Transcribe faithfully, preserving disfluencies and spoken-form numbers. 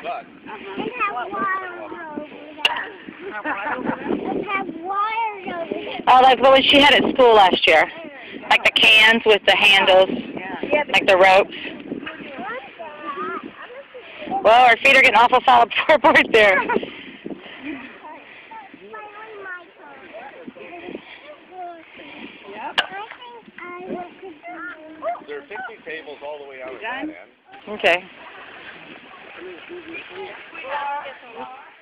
But It has wires over there. It has wires over there. Oh, like what she had at school last year. Like the cans with the handles, like the ropes. Well, our feet are getting awful solid floorboard there. there are fifty tables all the way out at that end. Okay.